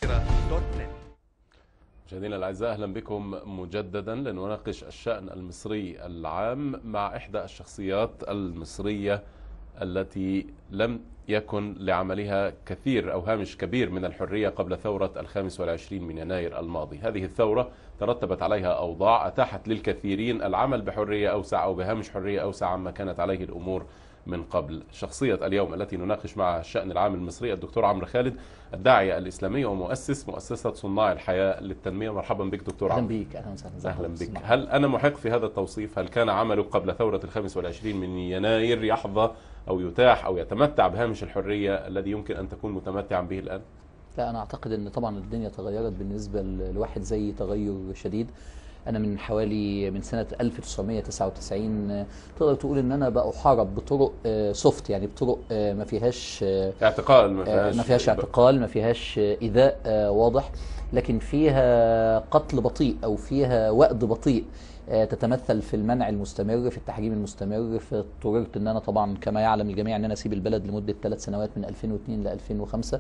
مشاهدينا الاعزاء، اهلا بكم مجددا لنناقش الشأن المصري العام مع احدى الشخصيات المصرية التي لم يكن لعملها كثير او هامش كبير من الحرية قبل ثورة 25 من يناير الماضي. هذه الثورة ترتبت عليها اوضاع اتاحت للكثيرين العمل بحرية اوسع او بهامش حرية اوسع عما كانت عليه الامور من قبل. شخصية اليوم التي نناقش معها الشأن العام المصري الدكتور عمرو خالد، الداعية الإسلامي ومؤسس مؤسسة صناع الحياة للتنمية. مرحبا بك دكتور عمرو. أهلا بك. أهلا وسهلا. أهلا بك. هل أنا محق في هذا التوصيف؟ هل كان عمله قبل ثورة 25 من يناير يحظى أو يتاح أو يتمتع بهامش الحرية الذي يمكن أن تكون متمتعا به الآن؟ لا، أنا أعتقد أن طبعا الدنيا تغيرت بالنسبة لواحد زي تغير شديد. أنا من سنة 1999 تقدر تقول إن أنا بأحارب بطرق سوفت، يعني بطرق ما فيهاش اعتقال، ما فيهاش اعتقال، ما فيهاش إيذاء واضح، لكن فيها قتل بطيء أو فيها وأد بطيء تتمثل في المنع المستمر، في التحريم المستمر. فاضطررت ان انا طبعا كما يعلم الجميع ان انا اسيب البلد لمده 3 سنوات من 2002 ل 2005.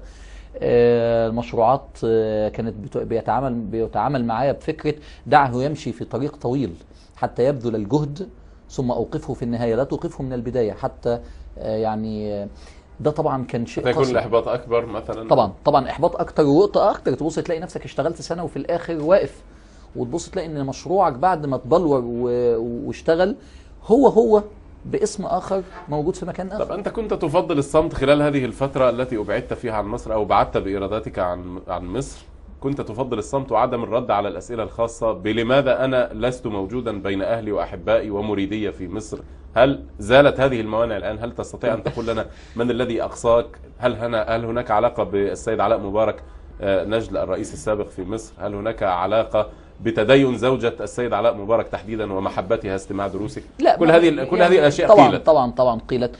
المشروعات كانت بيتعامل معايا بفكره دعه يمشي في طريق طويل حتى يبذل الجهد ثم اوقفه في النهايه، لا توقفه من البدايه حتى يعني ده طبعا كان شيء يكون الاحباط اكبر مثلا. طبعا احباط اكتر ووقت اكتر، تبص تلاقي نفسك اشتغلت سنه وفي الاخر واقف، وتبص تلاقي ان مشروعك بعد ما تبلور واشتغل هو باسم اخر موجود في مكان اخر. طب انت كنت تفضل الصمت خلال هذه الفترة التي ابعدت فيها عن مصر او بعدت بارادتك عن مصر؟ كنت تفضل الصمت وعدم الرد على الاسئلة الخاصة بلماذا انا لست موجودا بين اهلي واحبائي ومريدي في مصر؟ هل زالت هذه الموانع الان؟ هل تستطيع ان تقول لنا من الذي اقصاك؟ هل هناك علاقة بالسيد علاء مبارك نجل الرئيس السابق في مصر؟ هل هناك علاقة بتدين زوجة السيد علاء مبارك تحديدا ومحبتها استماع دروسك؟ لا، كل هذه الاشياء قيلت. طبعا قيلت.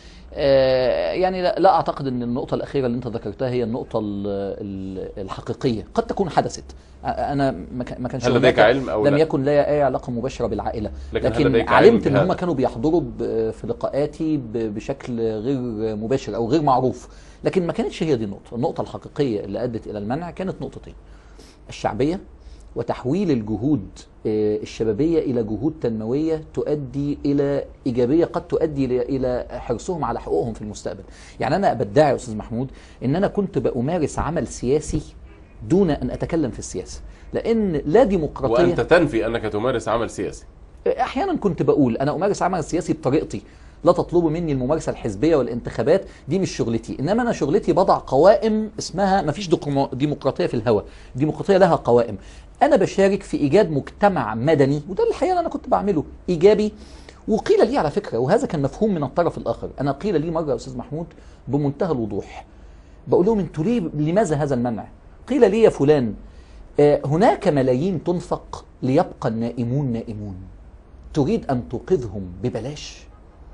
يعني لا اعتقد ان النقطة الأخيرة اللي انت ذكرتها هي النقطة الحقيقية. قد تكون حدثت، انا ما كانش هل لديك علم او لم يكن لي اي علاقة مباشرة بالعائلة، لكن علمت ان هم كانوا بيحضروا في لقاءاتي بشكل غير مباشر او غير معروف، لكن ما كانتش هي دي النقطة الحقيقية اللي ادت الى المنع. كانت نقطتين: الشعبية وتحويل الجهود الشبابية إلى جهود تنموية تؤدي إلى إيجابية، قد تؤدي إلى حرصهم على حقوقهم في المستقبل. يعني أنا بدعي يا أستاذ محمود إن أنا كنت بأمارس عمل سياسي دون أن أتكلم في السياسة، لأن لا ديمقراطية. وأنت تنفي أنك تمارس عمل سياسي؟ أحيانا كنت بقول أنا أمارس عمل سياسي بطريقتي، لا تطلبوا مني الممارسة الحزبية والانتخابات، دي مش شغلتي. إنما أنا شغلتي بضع قوائم اسمها، ما فيش ديمقراطية في الهوى، ديمقراطية لها قوائم. أنا بشارك في إيجاد مجتمع مدني، وده الحقيقة اللي أنا كنت بعمله، إيجابي. وقيل لي على فكرة، وهذا كان مفهوم من الطرف الآخر، أنا قيل لي مرة يا أستاذ محمود بمنتهى الوضوح، بقول لهم أنتوا لماذا هذا المنع؟ قيل لي يا فلان هناك ملايين تنفق ليبقى النائمون نائمون، تريد أن توقظهم ببلاش؟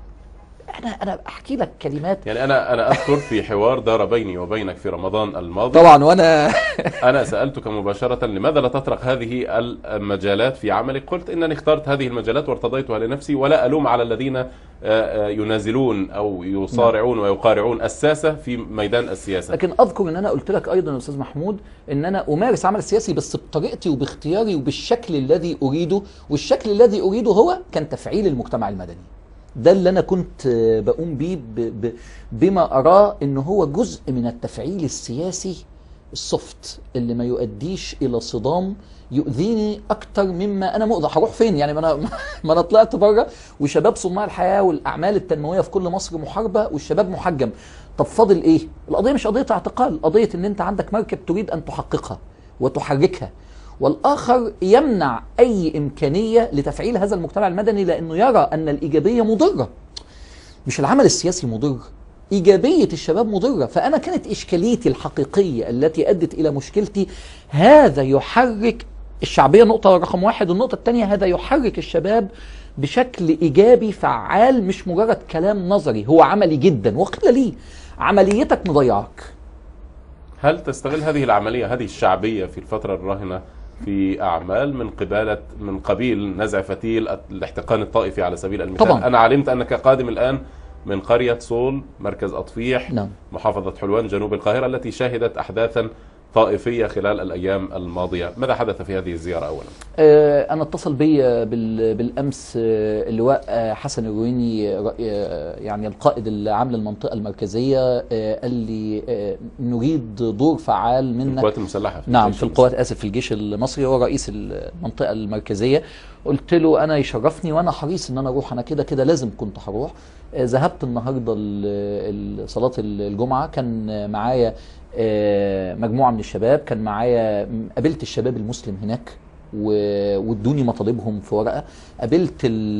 أنا أحكي لك كلمات. يعني أنا أذكر في حوار دار بيني وبينك في رمضان الماضي طبعا، وأنا أنا سألتك مباشرة لماذا لا تطرق هذه المجالات في عملك؟ قلت إنني اخترت هذه المجالات وارتضيتها لنفسي، ولا ألوم على الذين ينازلون أو يصارعون ويقارعون الساسة في ميدان السياسة. لكن أذكر أن أنا قلت لك أيضا يا أستاذ محمود أن أنا أمارس عمل سياسي بس بطريقتي وباختياري وبالشكل الذي أريده، والشكل الذي أريده هو كان تفعيل المجتمع المدني. ده اللي أنا كنت بقوم بيه بما أراه أنه هو جزء من التفعيل السياسي السوفت اللي ما يؤديش إلى صدام يؤذيني أكتر مما أنا مؤذى. هروح فين يعني؟ ما أنا طلعت بره وشباب صناع الحياة والأعمال التنموية في كل مصر محاربة والشباب محجم. طب فاضل إيه؟ القضية مش قضية اعتقال، قضية أن أنت عندك مركب تريد أن تحققها وتحركها، والآخر يمنع أي إمكانية لتفعيل هذا المجتمع المدني لأنه يرى أن الإيجابية مضرة. مش العمل السياسي مضر، إيجابية الشباب مضرة. فأنا كانت إشكاليتي الحقيقية التي أدت إلى مشكلتي هذا يحرك الشعبية، نقطة رقم واحد. النقطة الثانية، هذا يحرك الشباب بشكل إيجابي فعال، مش مجرد كلام نظري، هو عملي جدا. وقيل لي عمليتك مضيعك. هل تستغل هذه العملية، هذه الشعبية في الفترة الراهنة في أعمال من قبيل نزع فتيل الاحتقان الطائفي على سبيل المثال؟ طبعا. أنا علمت أنك قادم الآن من قرية صول، مركز أطفيح، نعم. محافظة حلوان، جنوب القاهرة، التي شهدت أحداثا طائفية خلال الأيام الماضية. ماذا حدث في هذه الزيارة أولا؟ أنا اتصل بي بالأمس اللواء حسن الرويني، يعني القائد العام للمنطقة المركزية، قال لي نريد دور فعال منك. القوات المسلحة نعم، في القوات، آسف، في الجيش المصري، هو رئيس المنطقة المركزية. قلت له أنا يشرفني وأنا حريص إن أنا أروح، أنا كده كده لازم كنت هروح. ذهبت النهاردة صلاة الجمعة، كان معايا مجموعة من الشباب، كان معايا، قابلت الشباب المسلم هناك وادوني مطالبهم في ورقة. قابلت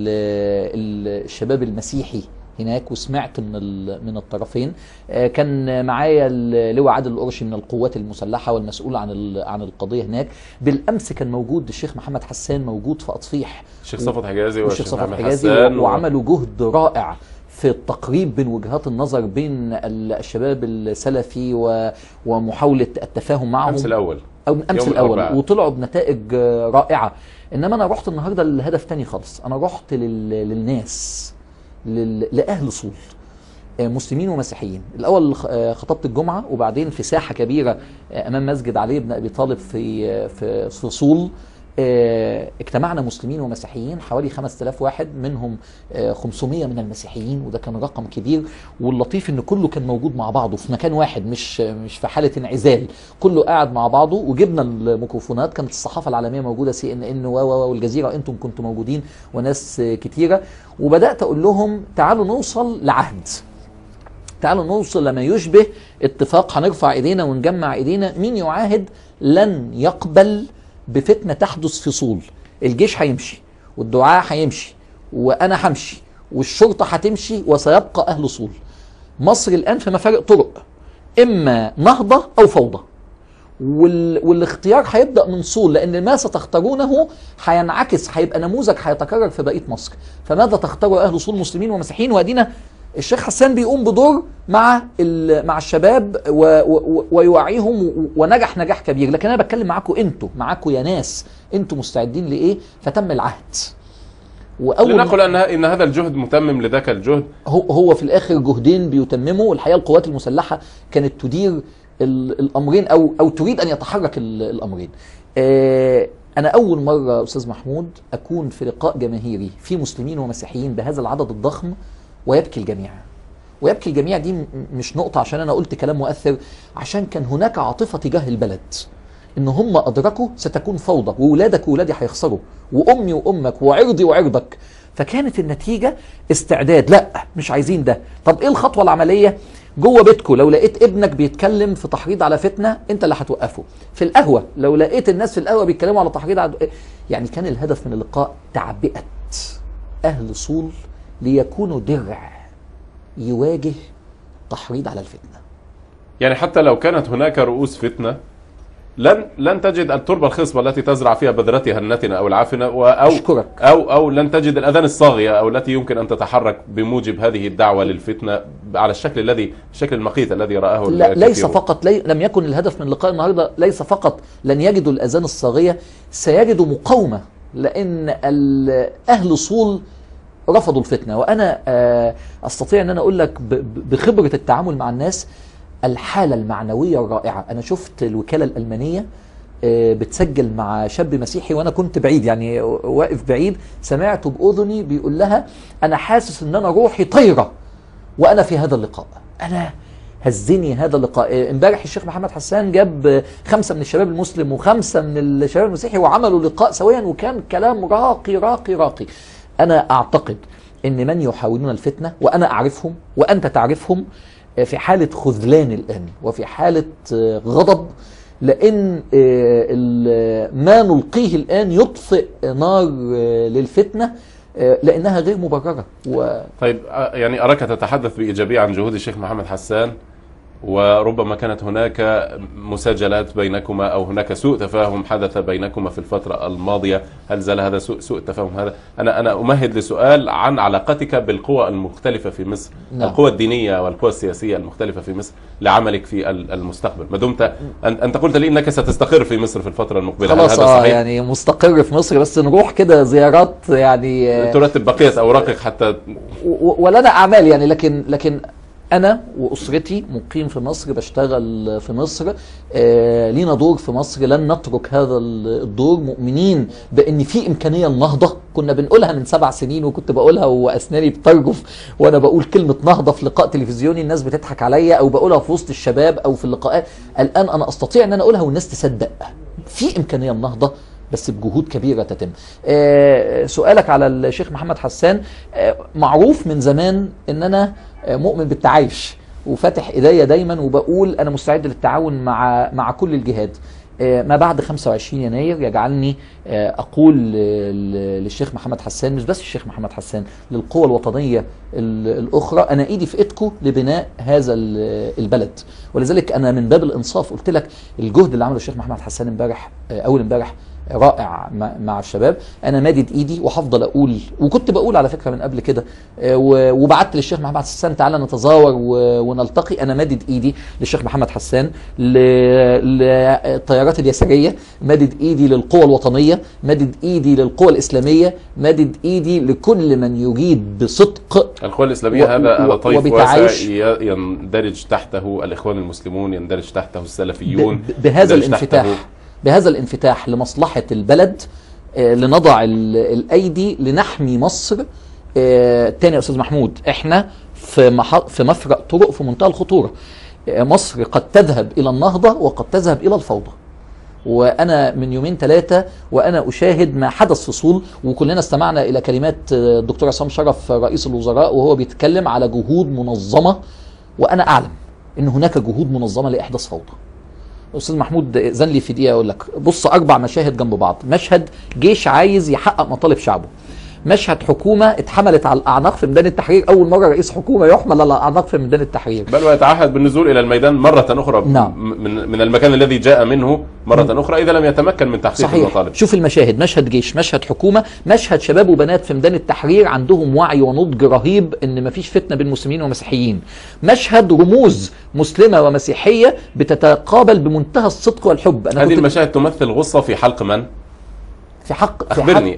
الشباب المسيحي هناك وسمعت من الطرفين. كان معايا اللواء عادل القرشي من القوات المسلحة والمسؤول عن القضية هناك. بالأمس كان موجود الشيخ محمد حسان، موجود في أطفيح، الشيخ صفوت حجازي والشيخ صفوت حجازي، وعملوا جهد رائع في التقريب بين وجهات النظر بين الشباب السلفي ومحاولة التفاهم معهم. أمس الأول وطلعوا بنتائج رائعة. إنما أنا رحت النهاردة لهدف تاني خالص. أنا رحت للناس، لأهل صول، مسلمين ومسيحيين. الأول خطبت الجمعة، وبعدين في ساحة كبيرة أمام مسجد علي بن أبي طالب في صول اجتمعنا مسلمين ومسيحيين، حوالي 5000 واحد، منهم 500 من المسيحيين، وده كان رقم كبير. واللطيف ان كله كان موجود مع بعضه في مكان واحد، مش في حالة انعزال، كله قاعد مع بعضه. وجبنا الميكروفونات، كانت الصحافة العالمية موجودة، CNN والجزيرة، انتم كنتوا موجودين، وناس كتيرة. وبدأت اقول لهم تعالوا نوصل لعهد، تعالوا نوصل لما يشبه اتفاق، هنرفع ايدينا ونجمع ايدينا. مين يعاهد لن يقبل بفتنة تحدث في صول؟ الجيش هيمشي، والدعاء هيمشي، وأنا همشي، والشرطة هتمشي، وسيبقى أهل صول. مصر الآن في مفارق طرق، إما نهضة أو فوضى، والاختيار هيبدأ من صول، لأن ما ستختارونه هينعكس، هيبقى نموذج هيتكرر في بقية مصر. فماذا تختاروا أهل صول، مسلمين ومسيحيين؟ وأدينا الشيخ حسان بيقوم بدور مع الشباب ويوعيهم، ونجح نجاح كبير. لكن انا بتكلم معاكم، معاكم يا ناس، انتوا مستعدين لايه؟ فتم العهد. لنقل ان هذا الجهد متمم لذاك الجهد. هو في الاخر جهدين بيتمموا. والحقيقه القوات المسلحه كانت تدير الامرين، او تريد ان يتحرك الامرين. انا اول مره استاذ محمود اكون في لقاء جماهيري في مسلمين ومسيحيين بهذا العدد الضخم، ويبكي الجميع. ويبكي الجميع دي مش نقطة عشان أنا قلت كلام مؤثر، عشان كان هناك عاطفة تجاه البلد، إن هم أدركوا ستكون فوضى، وولادك وولادي هيخسروا، وأمي وأمك، وعرضي وعرضك. فكانت النتيجة استعداد، لا مش عايزين ده. طب إيه الخطوة العملية؟ جوه بيتكم لو لقيت ابنك بيتكلم في تحريض على فتنة، انت اللي هتوقفه. في القهوة لو لقيت الناس في القهوة بيتكلموا على تحريض على، يعني كان الهدف من اللقاء تعبئة أهل صول ليكونوا درع يواجه تحريض على الفتنة. يعني حتى لو كانت هناك رؤوس فتنة، لن تجد التربة الخصبة التي تزرع فيها بذرتها النتنة أو العافنة، أو لن تجد الأذان الصاغية، أو التي يمكن أن تتحرك بموجب هذه الدعوة للفتنة على الشكل المقيت الذي رآه. لا، ليس فقط لم يكن الهدف من لقاء النهارده ليس فقط لن يجدوا الأذان الصاغية، سيجدوا مقاومة، لأن أهل صول رفضوا الفتنة. وأنا أستطيع أن أنا أقول لك بخبرة التعامل مع الناس الحالة المعنوية الرائعة. أنا شفت الوكالة الألمانية بتسجل مع شاب مسيحي، وأنا كنت بعيد، يعني واقف بعيد، سمعته بأذني بيقول لها أنا حاسس أن أنا روحي طايرة وأنا في هذا اللقاء. أنا هزني هذا اللقاء. امبارح الشيخ محمد حسان جاب 5 من الشباب المسلم و5 من الشباب المسيحي، وعملوا لقاء سويا، وكان كلام راقي راقي راقي. أنا أعتقد أن من يحاولون الفتنة، وأنا أعرفهم وأنت تعرفهم، في حالة خذلان الآن، وفي حالة غضب، لأن ما نلقيه الآن يطفئ نار للفتنة، لأنها غير مبررة. طيب، يعني أراك تتحدث بإيجابية عن جهود الشيخ محمد حسان، وربما كانت هناك مساجلات بينكما، أو هناك سوء تفاهم حدث بينكما في الفترة الماضية. هل زال هذا سوء التفاهم هذا؟ أنا أمهد لسؤال عن علاقتك بالقوى المختلفة في مصر. نعم. القوى الدينية والقوى السياسية المختلفة في مصر لعملك في المستقبل، ما دمت أنت قلت لي أنك ستستقر في مصر في الفترة المقبلة. خلاص، هذا صحيح؟ يعني مستقر في مصر، بس نروح كده زيارات، يعني ترتب بقية أوراقك حتى، ولنا أعمال يعني. لكن أنا وأسرتي مقيم في مصر، بشتغل في مصر، لينا دور في مصر، لن نترك هذا الدور، مؤمنين بأن في إمكانية النهضة. كنا بنقولها من 7 سنين، وكنت بقولها وأسناني بترجف وأنا بقول كلمة نهضة في لقاء تلفزيوني، الناس بتضحك عليا، أو بقولها في وسط الشباب أو في اللقاءات. الآن أنا أستطيع أن أنا أقولها والناس تصدق، في إمكانية النهضة بس بجهود كبيرة تتم. سؤالك على الشيخ محمد حسان، معروف من زمان ان انا مؤمن بالتعايش، وفاتح ايديا دايما وبقول انا مستعد للتعاون مع كل الجهات. ما بعد 25 يناير يجعلني اقول للشيخ محمد حسان، مش بس الشيخ محمد حسان، للقوى الوطنية الاخرى، انا ايدي في ايدكم لبناء هذا البلد. ولذلك انا من باب الانصاف قلت لك الجهد اللي عمله الشيخ محمد حسان امبارح، اول امبارح، رائع مع الشباب. انا مادد ايدي وهفضل اقول، وكنت بقول على فكره من قبل كده، وبعت للشيخ محمد حسان تعالى نتزاور ونلتقي. انا مادد ايدي للشيخ محمد حسان، للتيارات اليساريه، مادد ايدي للقوى الوطنيه، مادد ايدي للقوى الاسلاميه، مادد ايدي لكل من يريد بصدق. القوى الاسلاميه هذا طيف واسع يندرج تحته الاخوان المسلمون، يندرج تحته السلفيون، بهذا الانفتاح لمصلحة البلد، لنضع الأيدي لنحمي مصر. تاني يا أستاذ محمود، احنا في مفرق طرق في منتهى الخطورة. مصر قد تذهب إلى النهضة وقد تذهب إلى الفوضى. وأنا من 2-3 وأنا أشاهد ما حدث في صول، وكلنا استمعنا إلى كلمات الدكتور عصام شرف رئيس الوزراء وهو بيتكلم على جهود منظمة، وأنا أعلم أن هناك جهود منظمة لإحداث فوضى. أستاذ محمود إذن لي في دقيقة أقول لك، بص 4 مشاهد جنب بعض: مشهد جيش عايز يحقق مطالب شعبه، مشهد حكومة اتحملت على الأعناق في ميدان التحرير، أول مرة رئيس حكومة يحمل على الأعناق في ميدان التحرير، بل ويتعهد بالنزول إلى الميدان مرة أخرى. نعم. من المكان الذي جاء منه مرة أخرى إذا لم يتمكن من تحقيق المطالب. شوف المشاهد: مشهد جيش، مشهد حكومة، مشهد شباب وبنات في ميدان التحرير عندهم وعي ونضج رهيب إن مفيش فتنة بين مسلمين ومسيحيين، مشهد رموز مسلمة ومسيحية بتتقابل بمنتهى الصدق والحب. هذه المشاهد تمثل غصة في حلق من؟ في حق أخبرني.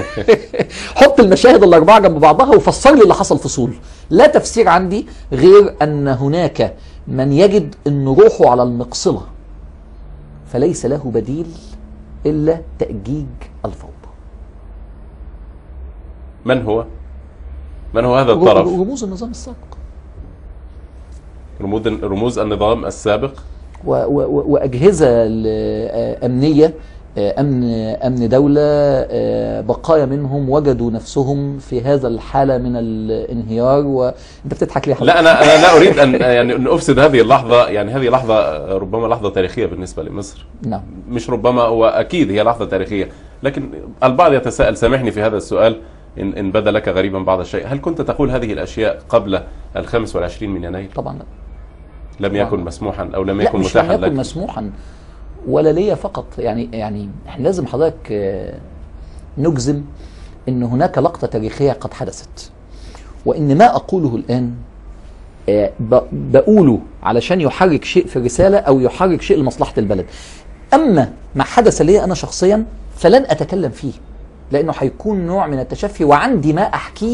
حط المشاهد ال4 جنب بعضها وفسر لي اللي حصل في صول. لا تفسير عندي غير أن هناك من يجد أن روحه على المقصلة فليس له بديل إلا تأجيج الفوضى. من هو؟ من هو هذا الطرف؟ رموز النظام السابق، رموز النظام السابق وأجهزة أمنية، أمن دولة، بقايا منهم وجدوا نفسهم في هذا الحالة من الانهيار. وأنت بتضحك ليه؟ لا، أنا لا أريد أن أفسد هذه اللحظة. يعني هذه لحظة ربما لحظة تاريخية بالنسبة لمصر. نعم. مش ربما، هو أكيد هي لحظة تاريخية، لكن البعض يتساءل، سامحني في هذا السؤال إن بدا لك غريبا بعض الشيء: هل كنت تقول هذه الأشياء قبل 25 من يناير؟ طبعا لا. لم يكن مسموحا أو لم يكن متاحا لك؟ لا، مش لم يكن مسموحا ولا ليا فقط. يعني احنا لازم حضرتك نجزم ان هناك لقطة تاريخية قد حدثت، وان ما اقوله الان بقوله علشان يحرك شيء في الرسالة او يحرك شيء لمصلحة البلد. اما ما حدث لي انا شخصيا فلن اتكلم فيه، لانه هيكون نوع من التشفي، وعندي ما احكيه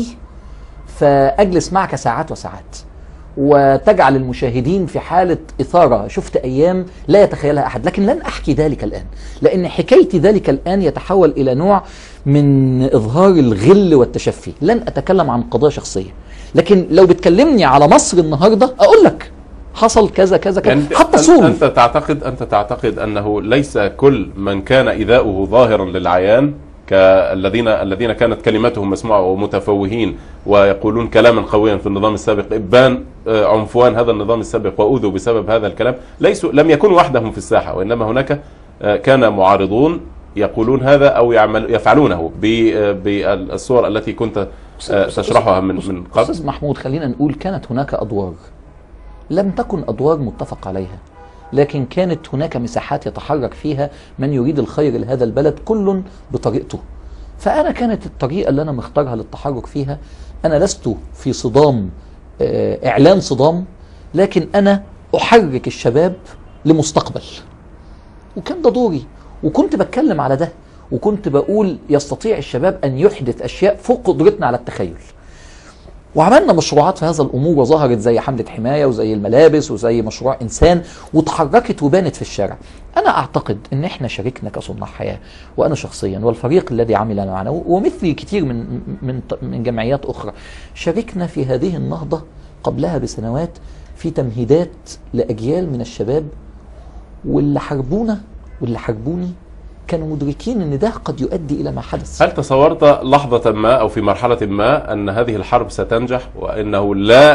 فاجلس معك ساعات وساعات وتجعل المشاهدين في حالة إثارة. شفت أيام لا يتخيلها أحد، لكن لن أحكي ذلك الآن، لأن حكايتي ذلك الآن يتحول إلى نوع من إظهار الغل والتشفي. لن أتكلم عن قضايا شخصية، لكن لو بتكلمني على مصر النهاردة أقول لك حصل كذا كذا كذا. يعني حتى صول. أنت تعتقد أنه ليس كل من كان إيذاؤه ظاهرا للعيان الذين كانت كلماتهم مسموعة ومتفوهين ويقولون كلاما قويا في النظام السابق إبان عنفوان هذا النظام السابق وأوذوا بسبب هذا الكلام، لم يكونوا وحدهم في الساحة، وإنما هناك كان معارضون يقولون هذا أو يفعلونه بالصور التي كنت تشرحها من قبل. أستاذ محمود، خلينا نقول كانت هناك أدوار لم تكن أدوار متفق عليها، لكن كانت هناك مساحات يتحرك فيها من يريد الخير لهذا البلد كل بطريقته. فأنا كانت الطريقة اللي أنا مختارها للتحرك فيها، أنا لست في صدام إعلان صدام، لكن أنا أحرك الشباب لمستقبل، وكان ده دوري، وكنت بتكلم على ده، وكنت بقول يستطيع الشباب أن يحدث أشياء فوق قدرتنا على التخيل. وعملنا مشروعات في هذا الامور وظهرت زي حمله حمايه وزي الملابس وزي مشروع انسان وتحركت وبانت في الشارع. انا اعتقد ان احنا شاركنا كصناع حياه، وانا شخصيا والفريق الذي عمل معنا ومثلي كتير من جمعيات اخرى شاركنا في هذه النهضه قبلها بسنوات في تمهيدات لاجيال من الشباب، واللي حاربونا واللي حاربوني كانوا مدركين ان ده قد يؤدي الى ما حدث. هل تصورت لحظة ما او في مرحلة ما ان هذه الحرب ستنجح وانه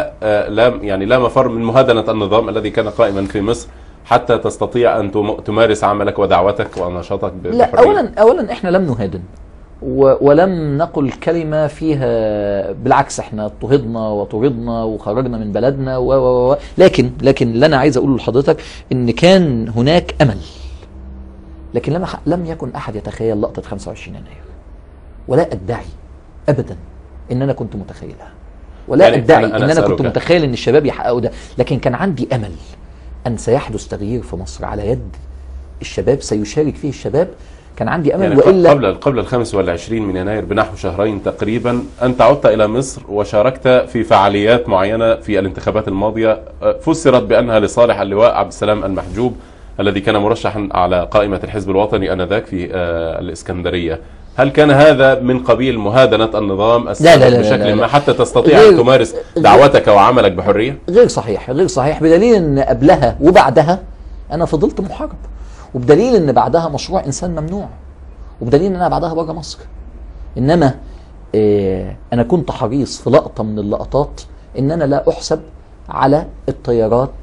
لا مفر من مهادنة النظام الذي كان قائما في مصر حتى تستطيع ان تمارس عملك ودعوتك ونشاطك بحرية؟ لا، اولا احنا لم نهادن ولم نقل كلمة فيها، بالعكس احنا اضطهدنا وطردنا وخرجنا من بلدنا لكن اللي انا عايز اقوله لحضرتك ان كان هناك امل، لكن لم يكن احد يتخيل لقطة 25 يناير، ولا ادعي ابدا ان انا كنت متخيلها، ولا يعني ادعي ان انا كنت متخيل ان الشباب يحققوا ده، لكن كان عندي امل ان سيحدث تغيير في مصر على يد الشباب، سيشارك فيه الشباب. كان عندي امل. يعني والا قبل 25 من يناير بنحو شهرين تقريبا انت عدت الى مصر وشاركت في فعاليات معينه في الانتخابات الماضيه فسرت بانها لصالح اللواء عبد السلام المحجوب الذي كان مرشحا على قائمه الحزب الوطني انذاك في الاسكندريه. هل كان هذا من قبيل مهادنه النظام السابق بشكل ما حتى تستطيع ان تمارس دعوتك وعملك بحريه؟ غير صحيح، بدليل ان قبلها وبعدها انا فضلت محارب، وبدليل ان بعدها مشروع انسان ممنوع، وبدليل ان انا بعدها بره مصر. انما انا كنت حريص في لقطه من اللقطات ان انا لا احسب على التيارات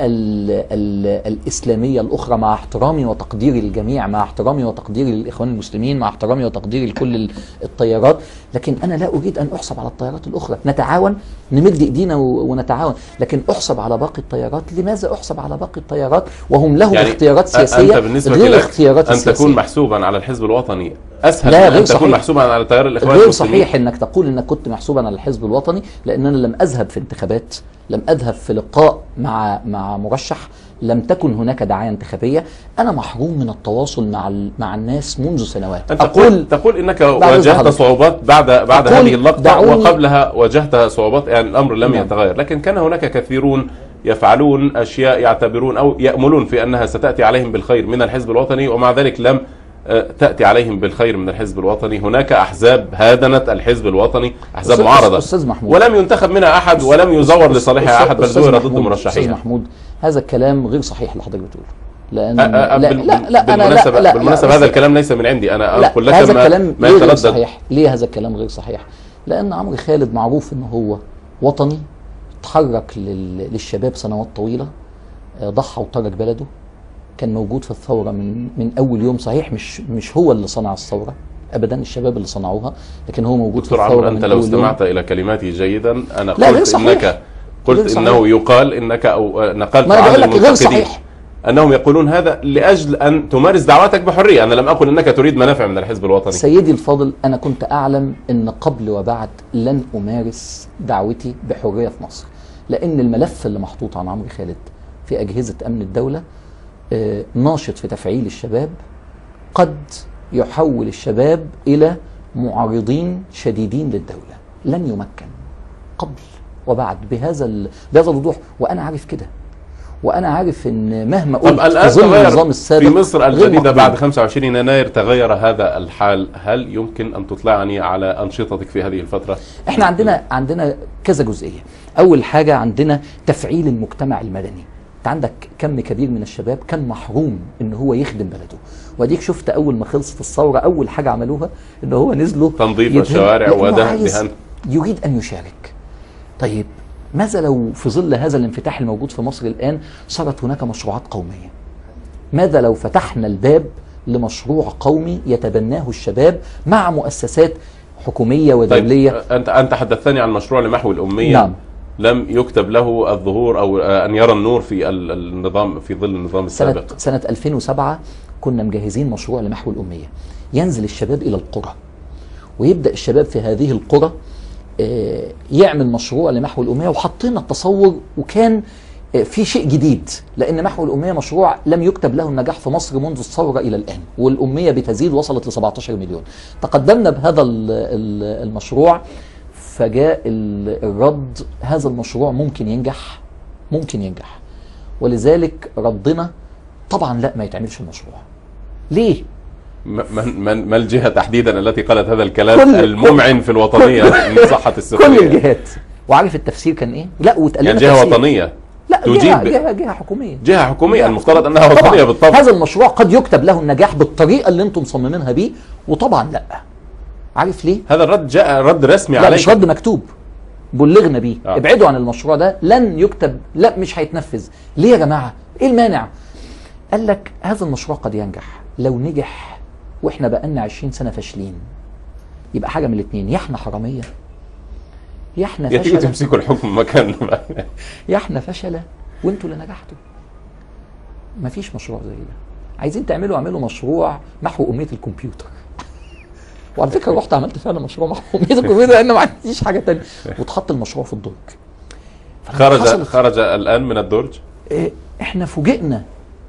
الإسلامية الأخرى، مع احترامي وتقديري للجميع، مع احترامي وتقديري للإخوان المسلمين، مع احترامي وتقديري لكل التيارات، لكن أنا لا أريد أن أحسب على التيارات الأخرى. نتعاون، نمد إيدينا ونتعاون، لكن أحسب على باقي التيارات. لماذا أحسب على باقي التيارات وهم لهم يعني اختيارات سياسية غير اختيارات السياسية؟ أن تكون محسوبا على الحزب الوطني أسهل من أن تكون محسوبا على تيار الإخوان المسلمين؟ غير صحيح أنك تقول أنك كنت محسوبا على الحزب الوطني، لأن أنا لم أذهب في انتخابات، لم أذهب في لقاء مع مرشح، لم تكن هناك دعاية انتخابية. أنا محروم من التواصل مع الناس منذ سنوات. أنت تقول إنك واجهت صعوبات بعد هذه اللقطة، وقبلها واجهت صعوبات، يعني الأمر لم يتغير، لكن كان هناك كثيرون يفعلون أشياء يعتبرون أو يأملون في أنها ستأتي عليهم بالخير من الحزب الوطني، ومع ذلك لم تأتي عليهم بالخير من الحزب الوطني. هناك أحزاب هادنت الحزب الوطني، أحزاب معارضة، ولم ينتخب منها أحد ولم يزور لصالحها أحد، بل زور ضد مرشحين. أستاذ محمود، هذا الكلام غير صحيح اللي حضرتك بتقوله، لأن بالمناسبة هذا الكلام ليس من عندي، أنا أقول لك هذا الكلام ما غير صحيح. ليه هذا الكلام غير صحيح؟ لأن عمرو خالد معروف إنه هو وطني، تحرك للشباب سنوات طويلة، ضحى وترك بلده، كان موجود في الثورة من أول يوم. صحيح مش هو اللي صنع الثورة أبدا، الشباب اللي صنعوها، لكن هو موجود في الثورة. أنت لو استمعت إلى كلماتي جيدا، أنا قلت إنه يقال إنك أو نقلت عن المنتقدين أنهم يقولون هذا لأجل أن تمارس دعواتك بحرية. أنا لم أقل أنك تريد منافع من الحزب الوطني. سيدي الفاضل، أنا كنت أعلم أن قبل وبعد لن أمارس دعوتي بحرية في مصر، لأن الملف اللي محطوط عن عمرو خالد في أجهزة أمن الدولة ناشط في تفعيل الشباب، قد يحول الشباب إلى معارضين شديدين للدولة. لن يمكن قبل وبعد بهذا الوضوح، وأنا عارف كده، وأنا عارف إن مهما قلت في ظل النظام السابق في مصر الجديدة بعد 25 يناير تغير هذا الحال. هل يمكن أن تطلعني على أنشطتك في هذه الفترة؟ إحنا عندنا كذا جزئية. أول حاجة عندنا تفعيل المجتمع المدني. انت عندك كم كبير من الشباب كان محروم ان هو يخدم بلده، واديك شفت اول ما خلصت الثوره اول حاجه عملوها ان هو نزلوا تنظيف الشوارع ودهن، يريد ان يشارك. طيب ماذا لو في ظل هذا الانفتاح الموجود في مصر الان صارت هناك مشروعات قوميه؟ ماذا لو فتحنا الباب لمشروع قومي يتبناه الشباب مع مؤسسات حكوميه ودوليه؟ طيب انت حدثتني عن مشروع لمحو الاميه. نعم. لم يكتب له الظهور أو أن يرى النور في النظام في ظل النظام السابق. سنة 2007 كنا مجهزين مشروع لمحو الأمية، ينزل الشباب إلى القرى ويبدأ الشباب في هذه القرى يعمل مشروع لمحو الأمية، وحطينا التصور، وكان في شيء جديد، لأن محو الأمية مشروع لم يكتب له النجاح في مصر منذ الثورة إلى الآن، والأمية بتزيد، وصلت ل 17 مليون. تقدمنا بهذا المشروع، فجاء الرد: هذا المشروع ممكن ينجح، ممكن ينجح. ولذلك ردنا: طبعا لا، ما يتعملش المشروع. ليه؟ ما الجهة تحديدا التي قالت هذا الكلام الممعن في الوطنية من صحة السخرية؟ كل الجهات. وعارف التفسير كان ايه؟ لا، واتقال لنا يعني جهة وطنية؟ لا، جهة حكومية. جهة حكومية المفترض انها وطنية بالطبع. هذا المشروع قد يكتب له النجاح بالطريقة اللي انتم مصممينها بيه، وطبعا لا. عارف ليه؟ هذا الرد جاء رد رسمي عليك؟ لا، مش رد مكتوب، بلغنا بيه. ابعدوا عن المشروع ده، لن يكتب، لا مش هيتنفذ. ليه يا جماعة؟ ايه المانع؟ قال لك هذا المشروع قد ينجح. لو نجح واحنا بقالنا 20 سنة فاشلين، يبقى حاجة من الاثنين: يا احنا حرامية، يا احنا فشلة. يا تمسكوا الحكم مكاننا. يا احنا فشلة وانتوا اللي نجحتوا. مفيش مشروع زي ده. عايزين اعملوا مشروع محو أمية الكمبيوتر. وعلى فكرة رحت عملت فعلا مشروع محو أمية الكمبيوتر، لأن ما عنديش حاجة تانية. واتحط المشروع في الدرج. خرج الآن من الدرج. احنا فوجئنا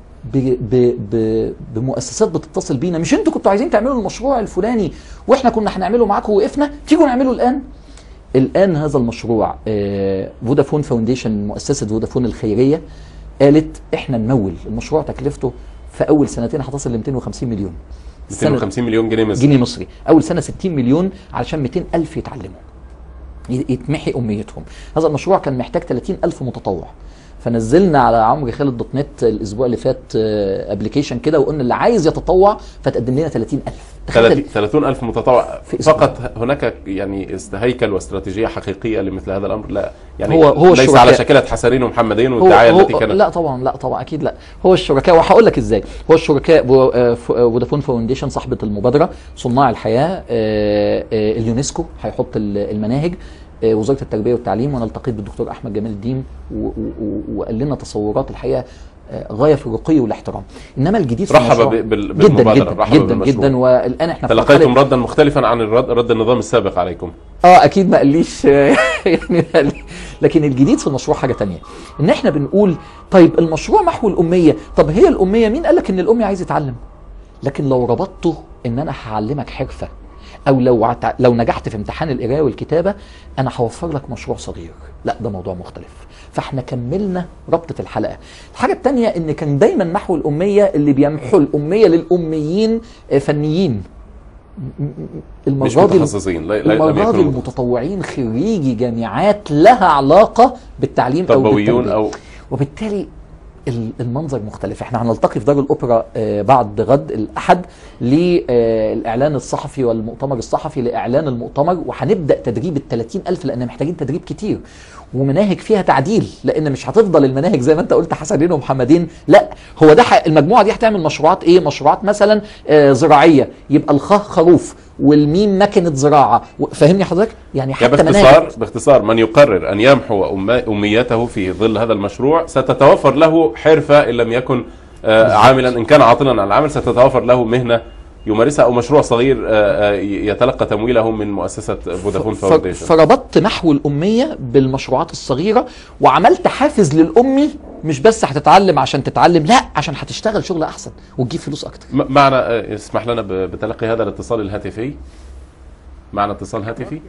بمؤسسات بتتصل بينا: مش انتوا كنتوا عايزين تعملوا المشروع الفلاني واحنا كنا هنعمله معاكم ووقفنا، تيجوا نعمله الآن. الآن هذا المشروع فودافون فاونديشن، مؤسسة فودافون الخيرية، قالت احنا نمول المشروع. تكلفته في أول سنتين هتصل ل 250 مليون. 250 مليون جنيه مصري. أول سنة 60 مليون علشان 200,000 يتعلموا، يتمحي أميتهم. هذا المشروع كان محتاج 30,000 متطوع. فنزلنا على عمرو خالد دوت نت الاسبوع اللي فات ابلكيشن كده، وقلنا اللي عايز يتطوع فتقدم لنا 30,000. 30,000 متطوع فقط. هناك يعني هيكل واستراتيجية حقيقية لمثل هذا الأمر؟ لا يعني هو ليس على شكلة حسرين ومحمدين والدعاية التي كانت. لا طبعا اكيد لا. هو الشركاء، وهقول لك ازاي. هو الشركاء فودافون فاونديشن صاحبة المبادرة، صناع الحياة، اليونسكو هيحط المناهج، وزارة التربية والتعليم. وانا التقيت بالدكتور احمد جمال الدين وقال لنا تصورات الحقيقة غاية في الرقي والاحترام. انما الجديد في رحب بالمبادرة جدا. والان احنا تلقيتم ردا مختلفا عن رد النظام السابق عليكم؟ اكيد ما قاليش يعني لكن الجديد في المشروع حاجة تانية، ان احنا بنقول طيب المشروع محو الامية. طب هي الامية، مين قالك ان الامي عايز يتعلم؟ لكن لو ربطته ان انا هعلمك حرفة، او لو نجحت في امتحان القرايه والكتابه انا هوفر لك مشروع صغير، لا ده موضوع مختلف. فاحنا كملنا ربطه الحلقه. الحاجه الثانيه ان كان دايما محو الاميه اللي بيمحو الاميه للاميين فنيين، المره دي المتطوعين خريجي جامعات لها علاقه بالتعليم او بالتربيه، وبالتالي المنظر مختلف. احنا هنلتقي في دار الأوبرا بعد غد الأحد للإعلان الصحفي والمؤتمر الصحفي لإعلان المؤتمر، وهنبدأ تدريب 30,000 لأن محتاجين تدريب كتير ومناهج فيها تعديل، لأن مش هتفضل المناهج زي ما أنت قلت حسنين ومحمدين. لا، هو ده المجموعة دي هتعمل مشروعات إيه؟ مشروعات مثلا زراعية، يبقى خروف والميم مكنة زراعة. فاهمني حضرتك؟ يعني حتى باختصار من يقرر أن يمحو أميته في ظل هذا المشروع ستتوفر له حرفة، إن لم يكن عاملا، إن كان عاطلا عن العمل ستتوفر له مهنة يمارسها أو مشروع صغير يتلقى تمويله من مؤسسة فودافون فاونديشن. فربطت محو الأمية بالمشروعات الصغيرة، وعملت حافز للأمي، مش بس هتتعلم عشان تتعلم، لا عشان هتشتغل شغل أحسن وتجيب فلوس أكتر. معنا، اسمح لنا بتلقي هذا الاتصال الهاتفي. معنا اتصال هاتفي.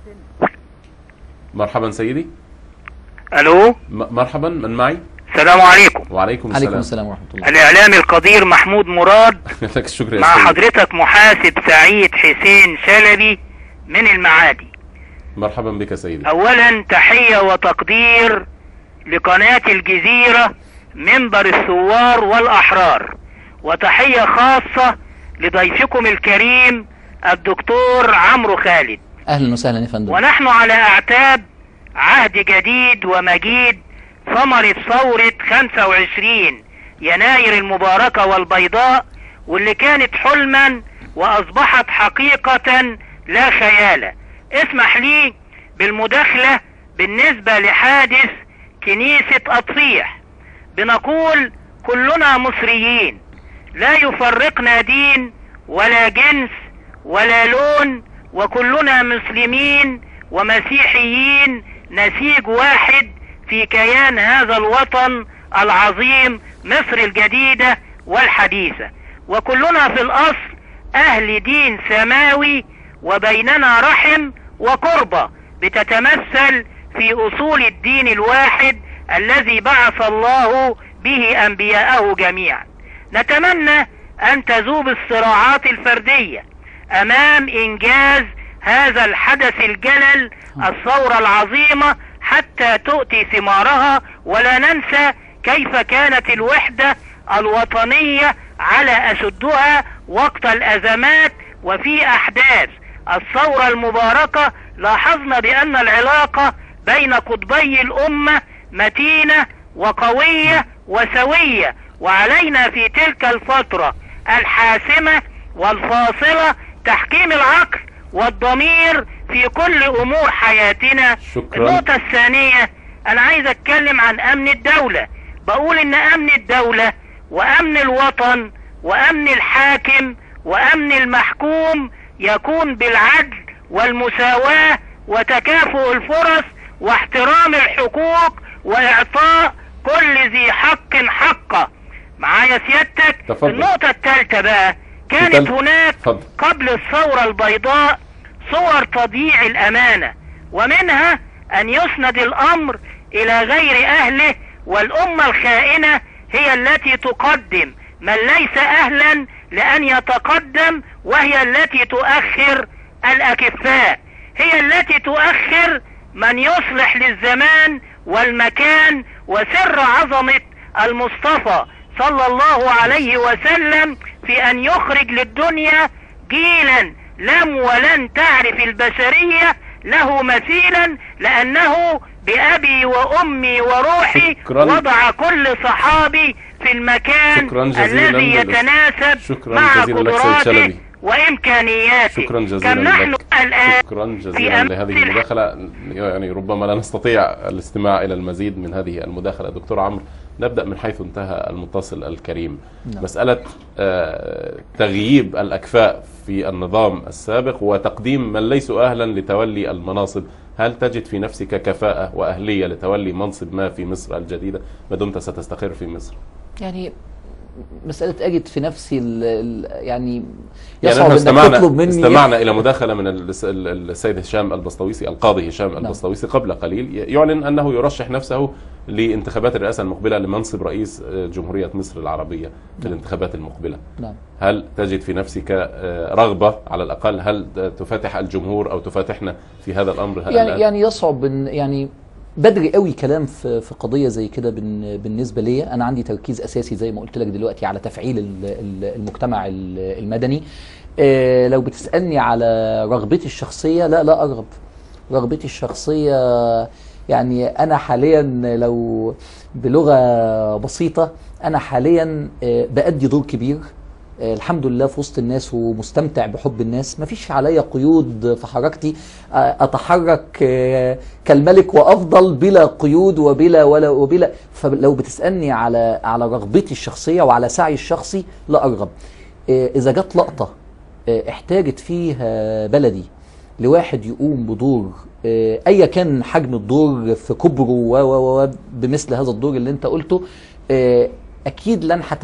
مرحبا سيدي. ألو. مرحبا، من معي؟ السلام عليكم. وعليكم السلام. عليكم السلام ورحمة الله. الإعلامي القدير محمود مراد. لك الشكر يا مع حضرتك محاسب سعيد حسين شلبي من المعادي. مرحبا بك سيدي. أولا تحية وتقدير لقناة الجزيرة منبر الثوار والأحرار، وتحية خاصة لضيفكم الكريم الدكتور عمرو خالد. أهلا وسهلا يا فندم. ونحن على أعتاب عهد جديد ومجيد، ثمرة ثورة 25 يناير المباركة والبيضاء، واللي كانت حلما وأصبحت حقيقة لا خيال. اسمح لي بالمداخلة بالنسبة لحادث كنيسة أطفيح. بنقول كلنا مصريين، لا يفرقنا دين ولا جنس ولا لون، وكلنا مسلمين ومسيحيين، نسيج واحد في كيان هذا الوطن العظيم مصر الجديدة والحديثة، وكلنا في الأصل أهل دين سماوي، وبيننا رحم وقربة بتتمثل في أصول الدين الواحد الذي بعث الله به أنبياءه جميعا. نتمنى أن تذوب الصراعات الفردية أمام إنجاز هذا الحدث الجلل، الثورة العظيمة، حتى تؤتي ثمارها. ولا ننسى كيف كانت الوحدة الوطنية على أشدها وقت الأزمات. وفي أحداث الثورة المباركة لاحظنا بأن العلاقة بين قطبي الأمة متينة وقوية وسوية، وعلينا في تلك الفترة الحاسمة والفاصلة تحكيم العقل والضمير في كل أمور حياتنا. شكرا. النقطة الثانية، أنا عايز أتكلم عن أمن الدولة. بقول إن أمن الدولة وأمن الوطن وأمن الحاكم وأمن المحكوم يكون بالعدل والمساواة وتكافؤ الفرص واحترام الحقوق وإعطاء كل ذي حق حقه. معايا سيادتك؟ تفضل. النقطة الثالثة بقى، كانت هناك قبل الثورة البيضاء صور تضييع الأمانة، ومنها أن يسند الأمر إلى غير أهله، والأمة الخائنة هي التي تقدم من ليس أهلا لأن يتقدم، وهي التي تؤخر الأكفاء، هي التي تؤخر من يصلح للزمان والمكان. وسر عظمة المصطفى صلى الله عليه وسلم في أن يخرج للدنيا جيلا لم ولن تعرف البشرية له مثيلا، لأنه بأبي وأمي وروحي وضع كل صحابي في المكان الذي يتناسب مع قدراته وإمكانياته. شكرا جزيلا لك. شكرا جزيلا لهذه المداخلة. يعني ربما لا نستطيع الاستماع إلى المزيد من هذه المداخلة. دكتور عمرو، نبدأ من حيث انتهى المتصل الكريم. مسألة تغييب الأكفاء في النظام السابق وتقديم من ليسوا أهلا لتولي المناصب، هل تجد في نفسك كفاءة وأهلية لتولي منصب ما في مصر الجديدة ما دمت ستستقر في مصر؟ يعني مسألة أجد في نفسي يعني يصعب أنك تطلب مني. استمعنا إلى مداخلة من السيد هشام البسطويسي، القاضي هشام البسطويسي قبل قليل، يعلن أنه يرشح نفسه لانتخابات الرئاسة المقبلة لمنصب رئيس جمهورية مصر العربية في الانتخابات المقبلة. هل تجد في نفسك رغبة على الأقل؟ هل تفاتح الجمهور أو تفاتحنا في هذا الأمر؟ يعني يصعب يعني بدري قوي كلام في قضية زي كده. بالنسبة لي أنا عندي تركيز أساسي زي ما قلت لك دلوقتي على تفعيل المجتمع المدني. لو بتسألني على رغبتي الشخصية، لا أرغب. رغبتي الشخصية يعني أنا حاليا لو بلغة بسيطة أنا حاليا بأدي دور كبير الحمد لله في وسط الناس ومستمتع بحب الناس. مفيش عليا قيود في حركتي، أتحرك كالملك وأفضل بلا قيود وبلا. فلو بتسألني على رغبتي الشخصية وعلى سعي الشخصي، لا أرغب. إذا جت لقطة احتاجت فيها بلدي لواحد يقوم بدور أيا كان حجم الدور في كبره بمثل هذا الدور اللي انت قلته، أكيد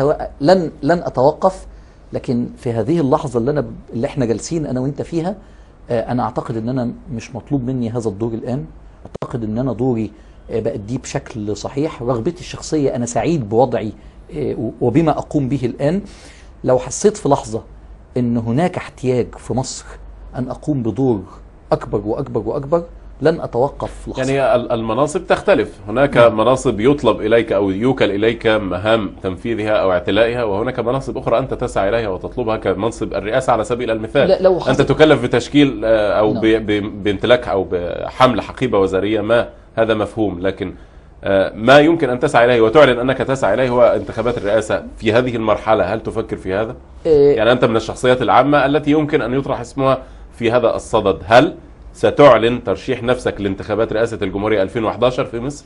لن أتوقف. لكن في هذه اللحظة اللي احنا جالسين أنا وانت فيها، أنا أعتقد أن أنا مش مطلوب مني هذا الدور الآن. أعتقد أن أنا دوري بأديه بشكل صحيح. رغبتي الشخصية أنا سعيد بوضعي وبما أقوم به الآن. لو حسيت في لحظة أن هناك احتياج في مصر أن أقوم بدور أكبر وأكبر وأكبر، لن أتوقف لحظة. يعني المناصب تختلف، هناك مناصب يطلب إليك أو يوكل إليك مهام تنفيذها أو اعتلائها، وهناك مناصب أخرى أنت تسعى إليها وتطلبها كمنصب الرئاسة على سبيل المثال. أنت تكلف بتشكيل أو بامتلاك أو بحمل حقيبة وزارية، ما هذا مفهوم، لكن ما يمكن أن تسعى إليه وتعلن أنك تسعى إليه هو انتخابات الرئاسة. في هذه المرحلة هل تفكر في هذا؟ يعني أنت من الشخصيات العامة التي يمكن أن يطرح اسمها في هذا الصدد، هل ستعلن ترشيح نفسك لانتخابات رئاسة الجمهورية 2011 في مصر؟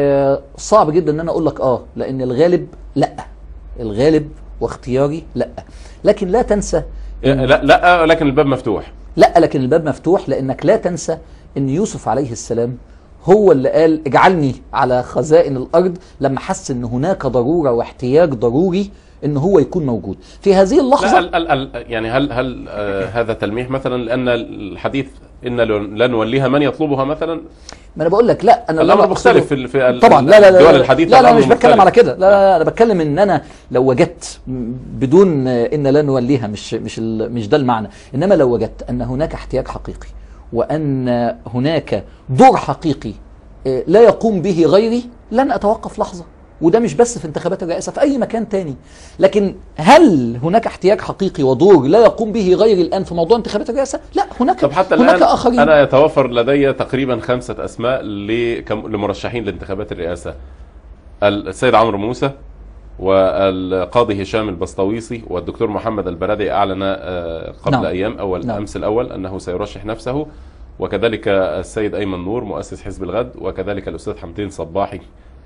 صعب جدا ان انا اقول لك لان الغالب لا، الغالب واختياري لا. لكن لا تنسى لا لكن الباب مفتوح. لا لكن الباب مفتوح، لانك لا تنسى ان يوسف عليه السلام هو اللي قال اجعلني على خزائن الارض لما حس ان هناك ضرورة واحتياج ضروري ان هو يكون موجود في هذه اللحظة. يعني هل هذا تلميح مثلا، لان الحديث إن لا نوليها من يطلبها مثلا؟ ما انا بقول لك لا، انا الامر مختلف في طبعا. لا الدول الحديثه. لا انا مش بتكلم على كده، لا انا بتكلم ان انا لو وجدت بدون ان لا نوليها، مش ده المعنى، انما لو وجدت ان هناك احتياج حقيقي وان هناك دور حقيقي لا يقوم به غيري، لن اتوقف لحظه. وده مش بس في انتخابات الرئاسة، في أي مكان تاني. لكن هل هناك احتياج حقيقي ودور لا يقوم به غيري الآن في موضوع انتخابات الرئاسة؟ لا، هناك. طب حتى هناك الآن آخرين. أنا يتوفر لدي تقريبا 5 أسماء لمرشحين لانتخابات الرئاسة: السيد عمرو موسى، والقاضي هشام البسطويسي، والدكتور محمد البرادعي أعلن قبل أيام أمس الأول أنه سيرشح نفسه، وكذلك السيد أيمن نور مؤسس حزب الغد، وكذلك الأستاذ حمدين صباحي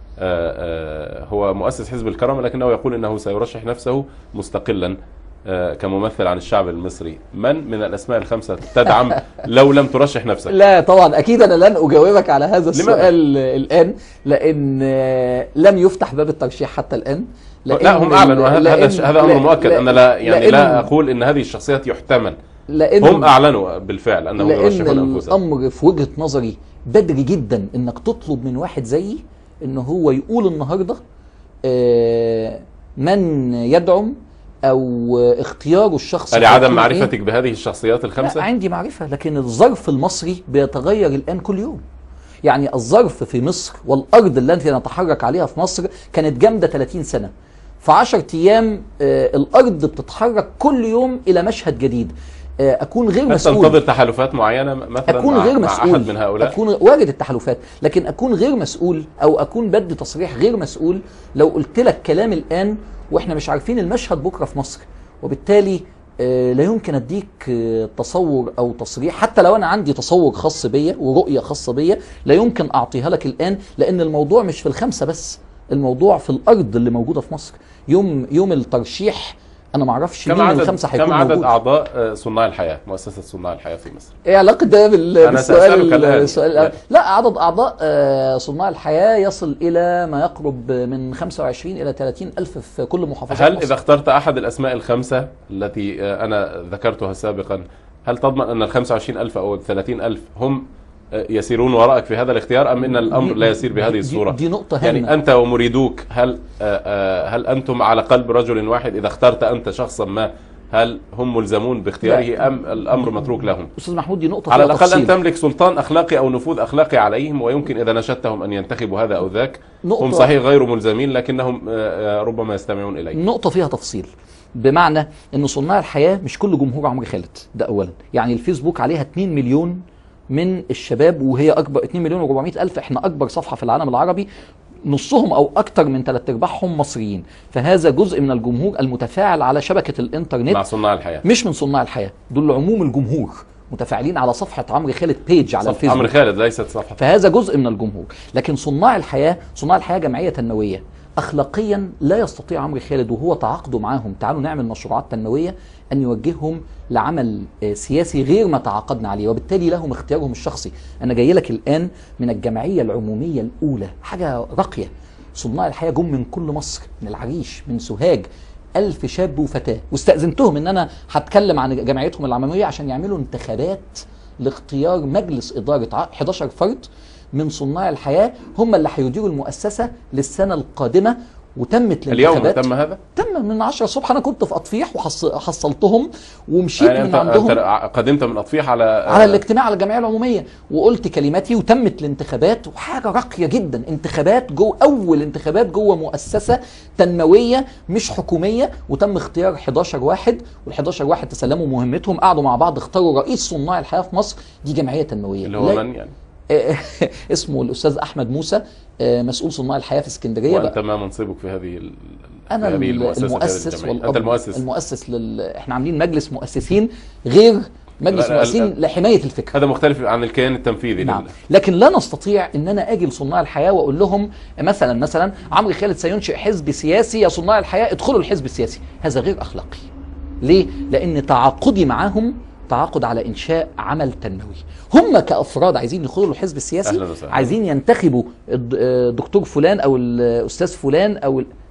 هو مؤسس حزب الكرم، لكنه يقول انه سيرشح نفسه مستقلا كممثل عن الشعب المصري. من الاسماء ال5 تدعم لو لم ترشح نفسك؟ لا طبعا، اكيد انا لن اجاوبك على هذا السؤال الان، لان لم يفتح باب الترشيح حتى الان. لا، هم اعلنوا هذا امر مؤكد. انا لا اقول ان هذه الشخصيات يحتمل، هم اعلنوا بالفعل انهم يرشحون انفسهم. الامر في وجهة نظري بدري جدا انك تطلب من واحد زيي ان هو يقول النهاردة من يدعم او اختياره الشخصي. لعدم معرفتك بهذه الشخصيات ال5؟ لا، عندي معرفة، لكن الظرف المصري بيتغير الان كل يوم. يعني الظرف في مصر والارض التي نتحرك عليها في مصر كانت جامدة 30 سنة. في 10 ايام الارض بتتحرك كل يوم الى مشهد جديد. اكون غير مسؤول. تنتظر تحالفات معينه مثلا أكون غير مسؤول. مع احد من هؤلاء؟ اكون وارد التحالفات، لكن اكون غير مسؤول او اكون بدي تصريح غير مسؤول لو قلت لك كلام الان واحنا مش عارفين المشهد بكره في مصر. وبالتالي لا يمكن اديك تصور او تصريح، حتى لو انا عندي تصور خاص بيا ورؤيه خاصه بيا لا يمكن اعطيها لك الان، لان الموضوع مش في ال5 بس، الموضوع في الارض اللي موجوده في مصر. يوم الترشيح انا ما اعرفش مين من ال5 هيكون كم عدد موجود. اعضاء صناع الحياه، مؤسسه صناع الحياه في مصر؟ ايه علاقه ده بالسؤال؟ السؤال لا، عدد اعضاء صناع الحياه يصل الى ما يقرب من 25 الى 30 الف في كل محافظات هل مصر. اذا اخترت احد الاسماء ال5 التي انا ذكرتها سابقا، هل تضمن ان ال25 الف او ال30 الف هم يسيرون وراءك في هذا الاختيار، ام ان الامر لا يسير بهذه الصوره؟ دي نقطه هامه. يعني انت ومريدوك، هل انتم على قلب رجل واحد؟ اذا اخترت انت شخصا ما، هل هم ملزمون باختياره ام الامر متروك لهم؟ استاذ محمود، دي نقطه على الاقل ان تملك سلطان اخلاقي او نفوذ اخلاقي عليهم، ويمكن اذا نشدتهم ان ينتخبوا هذا او ذاك. هم صحيح غير ملزمين، لكنهم ربما يستمعون اليه. نقطه فيها تفصيل، بمعنى ان صناع الحياه مش كل جمهور عمرو خالد، ده اولا. يعني الفيسبوك عليها 2 مليون من الشباب، وهي اكبر 2 مليون و400 الف. احنا اكبر صفحه في العالم العربي، نصهم او اكتر من 3/4 مصريين. فهذا جزء من الجمهور المتفاعل على شبكه الانترنت مع صناع الحياه، مش من صناع الحياه، دول عموم الجمهور متفاعلين على صفحه عمرو خالد بيج على الفيسبوك. عمرو خالد ليست صفحه، فهذا جزء من الجمهور. لكن صناع الحياه جمعيه تنمويه، اخلاقيا لا يستطيع عمرو خالد وهو تعاقده معاهم تعالوا نعمل مشروعات تنمويه ان يوجههم لعمل سياسي غير ما تعاقدنا عليه، وبالتالي لهم اختيارهم الشخصي. انا جاي لك الان من الجمعيه العموميه الاولى، حاجه راقيه. صناع الحياه جم من كل مصر، من العريش، من سوهاج، 1000 شاب وفتاه، واستاذنتهم ان انا هتكلم عن جمعيتهم العموميه عشان يعملوا انتخابات لاختيار مجلس اداره 11 فرد من صناع الحياه هم اللي هيديروا المؤسسه للسنه القادمه. وتمت اليوم تم هذا؟ تم من 10 الصبح. انا كنت في اطفيح وحصلتهم ومشيت يعني من عندهم. انت قدمت من اطفيح على الاجتماع على الجمعيه العموميه وقلت كلماتي، وتمت الانتخابات، وحاجه راقيه جدا. انتخابات اول انتخابات جوه مؤسسه تنمويه مش حكوميه، وتم اختيار 11 واحد، وال11 واحد تسلموا مهمتهم، قعدوا مع بعض اختاروا رئيس صناع الحياه في مصر. دي جمعيه تنمويه اللي هو من يعني اسمه الاستاذ احمد موسى، مسؤول صناع الحياه في اسكندريه. وانت ما منصبك في هذه انا في هذه المؤسس انت المؤسس احنا عاملين مجلس مؤسسين غير مجلس مؤسسين لحمايه الفكر. هذا مختلف عن الكيان التنفيذي. نعم. لكن لا نستطيع ان انا اجي لصناع الحياه واقول لهم مثلا عمرو خالد سينشئ حزب سياسي، يا صناع الحياه ادخلوا الحزب السياسي. هذا غير اخلاقي. ليه؟ لان تعاقدي معاهم تعاقد على انشاء عمل تنموي. هم كافراد عايزين يدخلوا الحزب السياسي، عايزين ينتخبوا الدكتور فلان او الاستاذ فلان او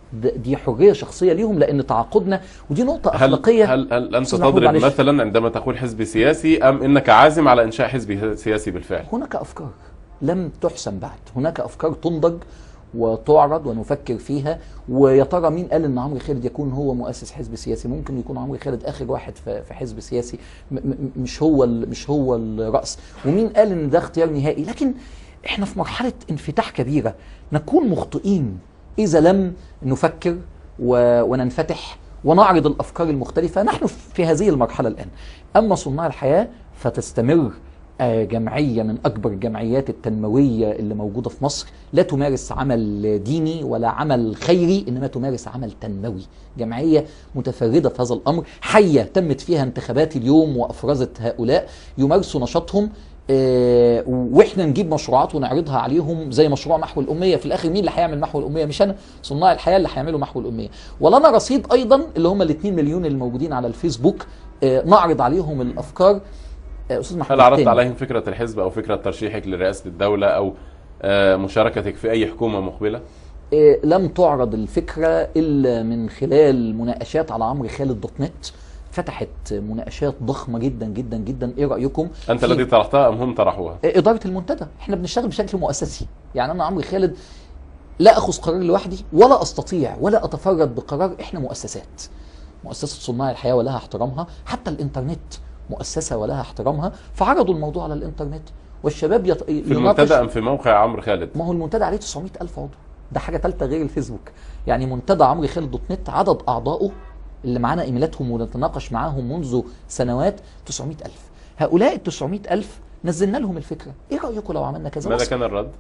دي حريه شخصيه ليهم، لان تعاقدنا ودي نقطه اخلاقيه. هل انت تضرب مثلا عندما تقول حزب سياسي، ام انك عازم على انشاء حزب سياسي بالفعل؟ هناك افكار لم تحسم بعد، هناك افكار تنضج وتعرض ونفكر فيها. ويا ترى مين قال ان عمرو خالد يكون هو مؤسس حزب سياسي؟ ممكن يكون عمرو خالد اخر واحد في حزب سياسي، مش هو الراس. ومين قال ان ده اختيار نهائي؟ لكن احنا في مرحله انفتاح كبيره، نكون مخطئين اذا لم نفكر وننفتح ونعرض الافكار المختلفه. نحن في هذه المرحله الان. اما صناع الحياه فتستمر جمعية من أكبر الجمعيات التنموية اللي موجودة في مصر، لا تمارس عمل ديني ولا عمل خيري، إنما تمارس عمل تنموي. جمعية متفردة في هذا الأمر، حية تمت فيها انتخابات اليوم وأفرزت هؤلاء يمارسوا نشاطهم، واحنا نجيب مشروعات ونعرضها عليهم زي مشروع محو الأمية. في الآخر مين اللي هيعمل محو الأمية؟ مش أنا، صناع الحياة اللي هيعملوا محو الأمية. ولنا رصيد أيضا اللي هم ال2 مليون اللي موجودين على الفيسبوك، نعرض عليهم الأفكار. أستاذ محمود، هل عرضت عليهم فكرة الحزب أو فكرة ترشيحك لرئاسة الدولة أو مشاركتك في أي حكومة مقبلة؟ لم تعرض الفكرة إلا من خلال مناقشات على عمرو خالد .net. فتحت مناقشات ضخمة جدا جدا جدا. إيه رأيكم؟ أنت الذي طرحتها أم هم طرحوها؟ إدارة المنتدى. إحنا بنشتغل بشكل مؤسسي. يعني أنا عمرو خالد لا أخذ قرار لوحدي ولا أستطيع ولا أتفرد بقرار. إحنا مؤسسات، مؤسسة صناع الحياة ولها احترامها، حتى الإنترنت مؤسسة ولها احترامها. فعرضوا الموضوع على الانترنت والشباب في المنتدى ام في موقع عمرو خالد؟ ما هو المنتدى عليه 900,000 عضو، ده حاجة ثالثة غير الفيسبوك. يعني منتدى عمرو خالد .net عدد أعضائه اللي معانا ايميلاتهم ونتناقش معاهم منذ سنوات 900,000. هؤلاء ال 900,000 نزلنا لهم الفكرة. ايه رأيكم لو عملنا كذا؟ ماذا كان الرد؟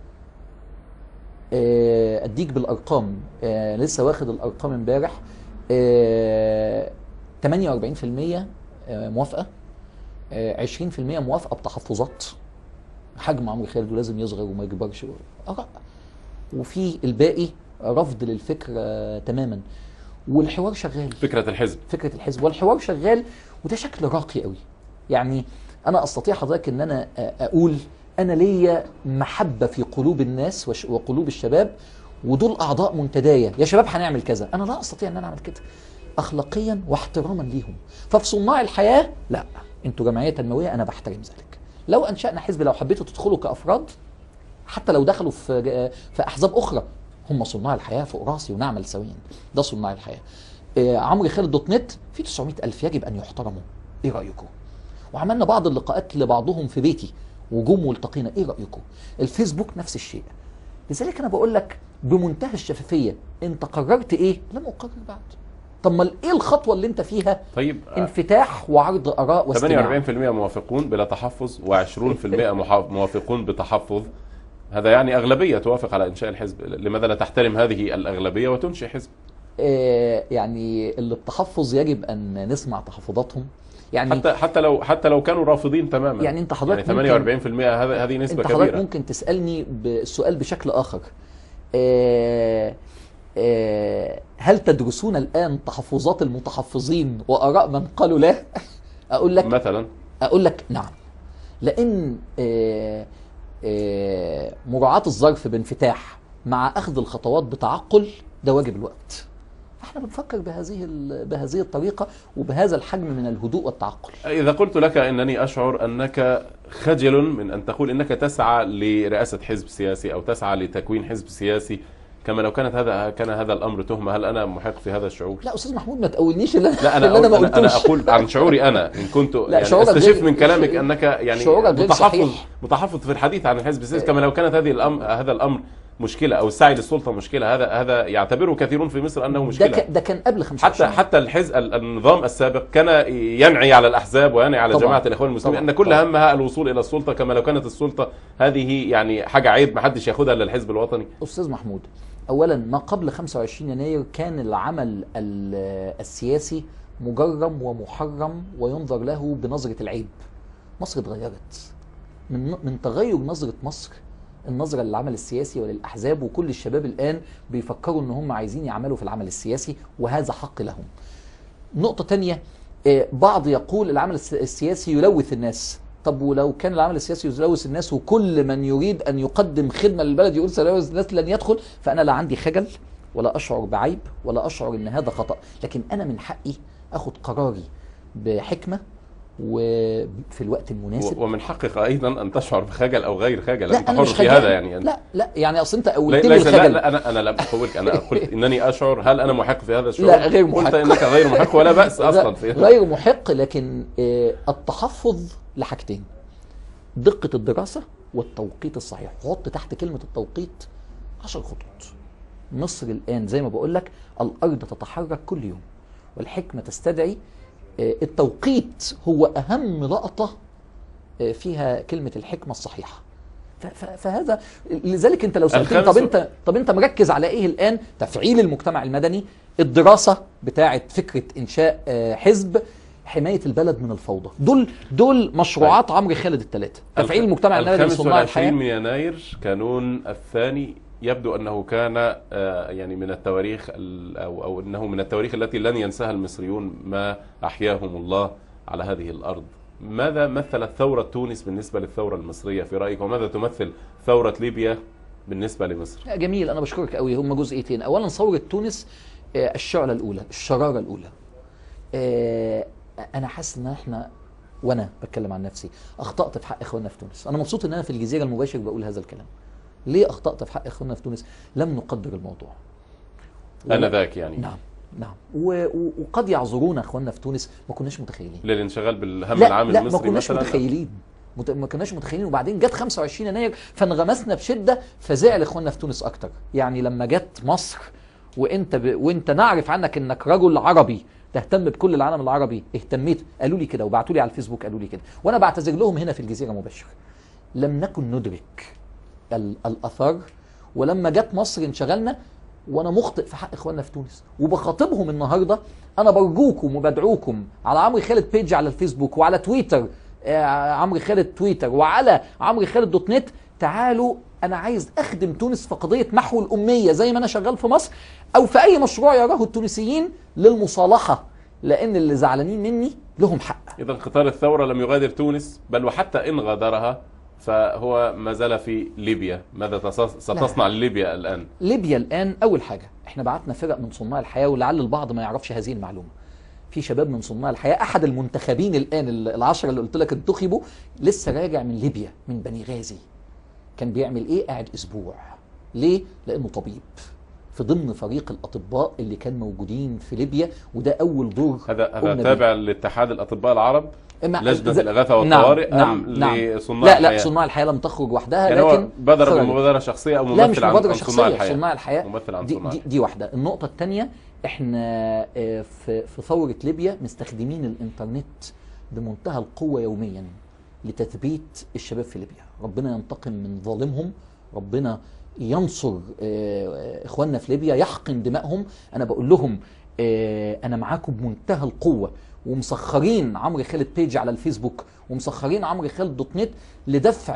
اديك بالارقام، لسه واخد الارقام امبارح. 48% موافقة، 20% موافقة بتحفظات، حجم عمرو خالد ولازم يصغر وما يكبرش، آراء. وفي الباقي رفض للفكرة تماما. والحوار شغال، فكرة الحزب والحوار شغال، وده شكل راقي قوي. يعني أنا أستطيع حضرتك أن أنا أقول أنا ليا محبة في قلوب الناس وقلوب الشباب، ودول أعضاء منتداية، يا شباب هنعمل كذا. أنا لا أستطيع أن أنا أعمل كده أخلاقيا واحتراما ليهم. ففي صناع الحياة لا، أنتوا جمعية تنموية، أنا بحترم ذلك. لو أنشأنا حزب، لو حبيتوا تدخلوا كأفراد، حتى لو دخلوا في أحزاب أخرى، هم صناع الحياة فوق راسي ونعمل سويا. ده صناع الحياة. عمرو خالد .net في 900,000 يجب أن يحترموا. إيه رأيكم؟ وعملنا بعض اللقاءات لبعضهم في بيتي وجم والتقينا. إيه رأيكم؟ الفيسبوك نفس الشيء. لذلك أنا بقول لك بمنتهى الشفافية، أنت قررت إيه؟ لم أقرر بعد. طب ما ايه الخطوه اللي انت فيها؟ طيب، انفتاح وعرض اراء واستماع. 48% موافقون بلا تحفظ و20% موافقون بتحفظ. هذا يعني اغلبيه توافق على انشاء الحزب. لماذا لا تحترم هذه الاغلبيه وتنشئ حزب؟ يعني اللي بتحفظ يجب ان نسمع تحفظاتهم. يعني حتى لو كانوا رافضين تماما. يعني انت حضرتك 48% هذه نسبه كبيره. انت حضرتك ممكن تسالني السؤال بشكل اخر. هل تدرسون الآن تحفظات المتحفظين وآراء من قالوا لا؟ أقول لك مثلا، أقول لك نعم. لأن مراعاة الظرف بانفتاح مع أخذ الخطوات بتعقل ده واجب الوقت. احنا بنفكر بهذه الطريقة وبهذا الحجم من الهدوء والتعقل. إذا قلت لك أنني أشعر أنك خجل من أن تقول أنك تسعى لرئاسة حزب سياسي أو تسعى لتكوين حزب سياسي، كما لو كان هذا الامر تهمه، هل انا محق في هذا الشعور؟ لا استاذ محمود، ما تقولنيش اللي انا ما قلتوش. انا اقول عن شعوري انا، ان كنت يعني استشف من كلامك انك يعني متحفظ في الحديث عن الحزب السياسي، كما لو كانت هذا الامر مشكله او السعي للسلطه مشكله. هذا يعتبره كثيرون في مصر انه مشكله. ده كان قبل 25. حتى النظام السابق كان ينعي على الاحزاب وينعي على جماعه الاخوان المسلمين ان كل همها الوصول الى السلطه، كما لو كانت السلطه هذه يعني حاجه عيب ما حدش ياخدها الا الحزب الوطني. استاذ محمود، اولا ما قبل 25 يناير كان العمل السياسي مجرم ومحرم وينظر له بنظره العيب. مصر اتغيرت. من تغير نظره مصر، النظرة للعمل السياسي وللأحزاب، وكل الشباب الآن بيفكروا ان هم عايزين يعملوا في العمل السياسي، وهذا حق لهم. نقطة تانية، بعض يقول العمل السياسي يلوث الناس. طب ولو كان العمل السياسي يلوث الناس وكل من يريد أن يقدم خدمة للبلد يقول سيلوث الناس لن يدخل، فأنا لا عندي خجل ولا اشعر بعيب ولا اشعر ان هذا خطأ، لكن انا من حقي اخد قراري بحكمة وفي الوقت المناسب. ومن حقك ايضا ان تشعر بخجل او غير خجل، لا انت انا حر مش في خجل. هذا يعني. لا يعني اصل انت قلت لي ليس الخجل. لا انا لم اقولك، انا قلت انني اشعر. هل انا محق في هذا الشعور؟ لا غير محق. قلت انك غير محق ولا باس اصلا في هذا. غير محق، لكن التحفظ لحاجتين: دقة الدراسة والتوقيت الصحيح. حط تحت كلمة التوقيت 10 خطوط. مصر الآن زي ما بقول لك الأرض تتحرك كل يوم، والحكمة تستدعي التوقيت هو أهم لقطة فيها كلمة الحكمة الصحيحة. فهذا لذلك انت لو سألتني طب انت مركز على ايه الآن؟ تفعيل المجتمع المدني، الدراسة بتاعة فكرة إنشاء حزب، حماية البلد من الفوضى. دول مشروعات عمرو خالد الثلاثة. تفعيل المجتمع المدني، صناع الحياة. 25 من يناير كانون الثاني يبدو أنه كان يعني من التواريخ أو أنه من التواريخ التي لن ينساها المصريون ما أحياهم الله على هذه الأرض. ماذا مثلت ثورة تونس بالنسبة للثورة المصرية في رأيك، وماذا تمثل ثورة ليبيا بالنسبة لمصر؟ جميل، أنا بشكرك قوي. هم جزئيتين. أولا ثورة تونس الشعلة الأولى، الشرارة الأولى. أنا حاسس إن إحنا، وأنا بتكلم عن نفسي، أخطأت في حق إخواننا في تونس. أنا مبسوط إن أنا في الجزيرة المباشر بقول هذا الكلام. ليه أخطأت في حق إخواننا في تونس؟ لم نقدر الموضوع. أنا ذاك يعني. نعم. وقد يعذرونا إخواننا في تونس، ما كناش متخيلين. للانشغال بالهم العام المصري ما كناش متخيلين. ما كناش متخيلين. وبعدين جت 25 يناير فانغمسنا بشدة، فزعل إخواننا في تونس أكتر. يعني لما جت مصر وأنت نعرف عنك إنك رجل عربي تهتم بكل العالم العربي، اهتميت. قالوا لي كده وبعتوا لي على الفيسبوك قالوا لي كده، وانا بعتذر لهم هنا في الجزيره مباشر. لم نكن ندرك الاثار، ولما جت مصر انشغلنا، وانا مخطئ في حق اخواننا في تونس. وبخاطبهم النهارده، انا برجوكم وبدعوكم على عمرو خالد بيج على الفيسبوك وعلى تويتر، عمرو خالد تويتر، وعلى عمرو خالد دوت نت. تعالوا، انا عايز اخدم تونس في قضيه محو الاميه زي ما انا شغال في مصر، او في اي مشروع يراه التونسيين للمصالحه، لان اللي زعلانين مني لهم حق. اذا قطار الثوره لم يغادر تونس، بل وحتى ان غادرها فهو ما زال في ليبيا. ماذا ستصنع ليبيا الان؟ ليبيا الان اول حاجه احنا بعتنا فرق من صناع الحياه، ولعل البعض ما يعرفش هذه المعلومه. في شباب من صناع الحياه، احد المنتخبين الان العشره اللي قلت لك انتخبوا، لسه راجع من ليبيا من بني غازي. كان بيعمل ايه؟ قاعد اسبوع. ليه؟ لانه طبيب في ضمن فريق الاطباء اللي كان موجودين في ليبيا، وده اول دور. هذا تابع لاتحاد الاطباء العرب، لجنه الاغاثه والطوارئ، نعم. لصناع الحياه؟ لا صناع الحياه لم تخرج وحدها، يعني لكن هو بدر بمبادره شخصيه او ممثل؟ لا، مش مبادره شخصيه، صناع الحياه. ممثل عن دي واحده. النقطه الثانيه، احنا في ثوره ليبيا مستخدمين الانترنت بمنتهى القوه يوميا لتثبيت الشباب في ليبيا. ربنا ينتقم من ظالمهم، ربنا ينصر اخواننا في ليبيا، يحقن دمائهم. انا بقول لهم انا معاكم بمنتهى القوه، ومسخرين عمرو خالد بيج على الفيسبوك، ومسخرين عمرو خالد دوت نت لدفع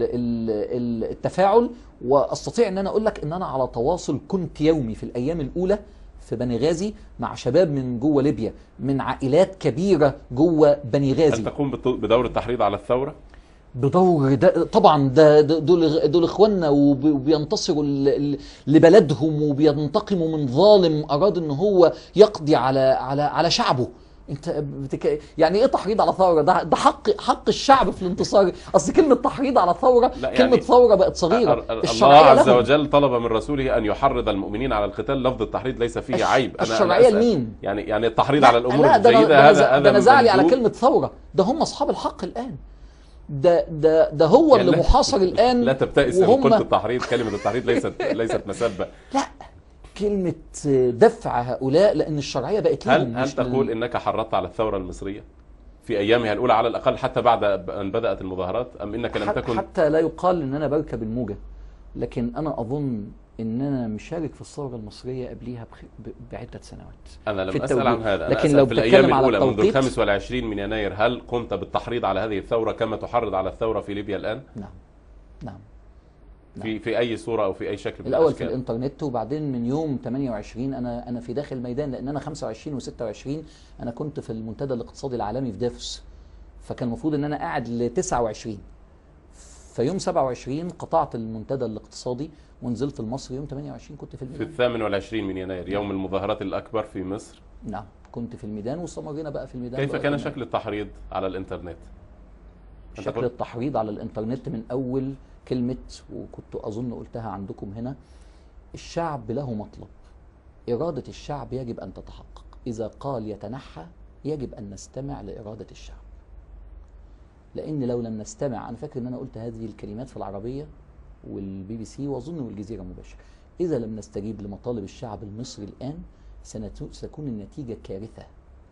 التفاعل. واستطيع ان انا اقول لك ان انا على تواصل كنت يومي في الايام الاولى في بني غازي مع شباب من جوه ليبيا، من عائلات كبيره جوه بني غازي. هل تقوم بدور التحريض على الثوره؟ بدور ده طبعا. دول اخواننا، وبينتصروا لبلدهم، وبينتقموا من ظالم اراد ان هو يقضي على شعبه. انت يعني ايه تحريض على ثوره؟ ده حق الشعب في الانتصار. اصل كلمه تحريض على ثوره، كلمه يعني ثوره بقت صغيره. الله عز وجل طلب من رسوله ان يحرض المؤمنين على القتال. لفظ التحريض ليس فيه عيب. الشرعيه لمين؟ يعني التحريض على الامور الجيده، هذا ده نزعلي على كلمه ثوره. ده هم اصحاب الحق الان. ده هو يعني اللي محاصر الان. لا تبتئس ان قلت التحريض. كلمه التحريض ليست مسبه. لا، كلمه دفع هؤلاء، لان الشرعيه بقت لهم. هل تقول انك حرضت على الثوره المصريه في ايامها الاولى على الاقل، حتى بعد ان بدات المظاهرات، ام انك لم تكن؟ حتى لا يقال ان انا بركب الموجه، لكن انا اظن ان انا مشارك في الثوره المصريه قبليها بعده سنوات. انا لم اسال عن هذا، أنا لكن لو في الايام على الاولى منذ 25 من يناير، هل قمت بالتحريض على هذه الثوره كما تحرض على الثوره في ليبيا الان؟ نعم. في اي صوره او في اي شكل؟ الاول في الانترنت، وبعدين من يوم 28 انا في داخل الميدان، لان انا 25 و26 انا كنت في المنتدى الاقتصادي العالمي في دافوس، فكان المفروض ان انا قاعد ل 29. فيوم 27 قطعت المنتدى الاقتصادي ونزلت لمصر. يوم 28 كنت في في الميدان. 28 من يناير يوم المظاهرات الأكبر في مصر. نعم كنت في الميدان واستمرينا بقى في الميدان. كيف لغاية كان ما- شكل التحريض على الإنترنت؟ أنت شكل قلت التحريض على الانترنت من اول كلمة، وكنت اظن قلتها عندكم هنا: الشعب له مطلب، إرادة الشعب يجب أن تتحقق. إذا قال يتنحى يجب أن نستمع لإرادة الشعب، لأن لو لم نستمع، أنا فاكر أن أنا قلت هذه الكلمات في العربية والبي بي سي وأظن والجزيرة مباشر: إذا لم نستجيب لمطالب الشعب المصري الآن ستكون النتيجة كارثة.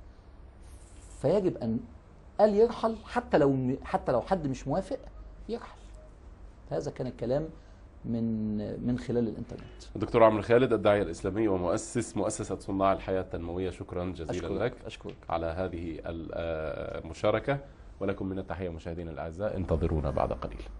فيجب أن قال يرحل، حتى لو حد مش موافق يرحل. هذا كان الكلام من خلال الانترنت. الدكتور عمرو خالد، الداعية الإسلامي ومؤسس مؤسسة صناع الحياة التنموية، شكرا جزيلا لك أشكرك. على هذه المشاركة، ولكم من التحية مشاهدينا الأعزاء، انتظرونا بعد قليل.